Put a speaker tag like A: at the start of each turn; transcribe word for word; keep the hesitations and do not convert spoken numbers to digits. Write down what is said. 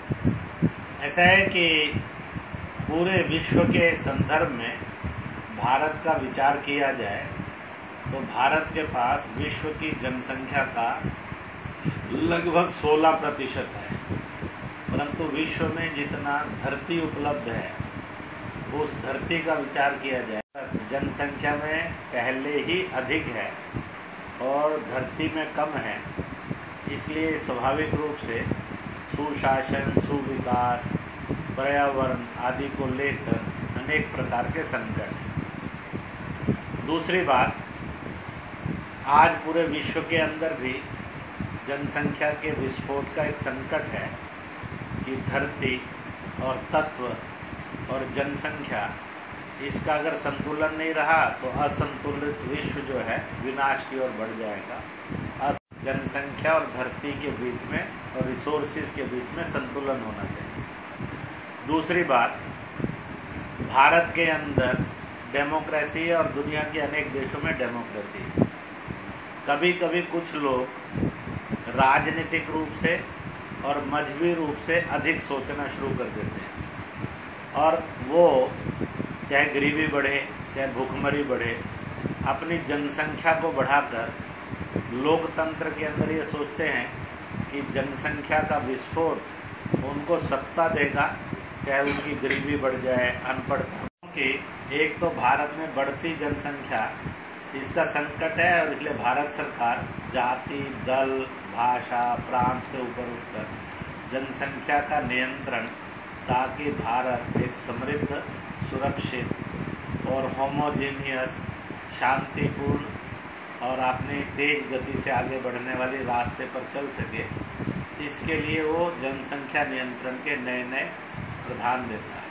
A: ऐसा है कि पूरे विश्व के संदर्भ में भारत का विचार किया जाए तो भारत के पास विश्व की जनसंख्या का लगभग सोलह प्रतिशत है, परंतु विश्व में जितना धरती उपलब्ध है उस धरती का विचार किया जाए जनसंख्या में पहले ही अधिक है और धरती में कम है। इसलिए स्वाभाविक रूप से सुशासन, सुविकास, पर्यावरण आदि को लेकर अनेक प्रकार के संकट हैं। दूसरी बात, आज पूरे विश्व के अंदर भी जनसंख्या के विस्फोट का एक संकट है कि धरती और तत्व और जनसंख्या, इसका अगर संतुलन नहीं रहा तो असंतुलित विश्व जो है विनाश की ओर बढ़ जाएगा। जनसंख्या और धरती के बीच में और रिसोर्सेज के बीच में संतुलन होना चाहिए। दूसरी बात, भारत के अंदर डेमोक्रेसी है और दुनिया के अनेक देशों में डेमोक्रेसी है। कभी कभी कुछ लोग राजनीतिक रूप से और मजहबी रूप से अधिक सोचना शुरू कर देते हैं और वो चाहे गरीबी बढ़े चाहे भूखमरी बढ़े, अपनी जनसंख्या को बढ़ाकर लोकतंत्र के अंदर ये सोचते हैं कि जनसंख्या का विस्फोट उनको सत्ता देगा, चाहे उनकी गरीबी बढ़ जाए, अनपढ़ता। क्योंकि एक तो भारत में बढ़ती जनसंख्या, इसका संकट है और इसलिए भारत सरकार जाति, दल, भाषा, प्रांत से ऊपर उठकर जनसंख्या का नियंत्रण, ताकि भारत एक समृद्ध, सुरक्षित और होमोजेनियस, शांतिपूर्ण और अपनी तेज गति से आगे बढ़ने वाली रास्ते पर चल सके, इसके लिए वो जनसंख्या नियंत्रण के नए नए प्रावधान देता है।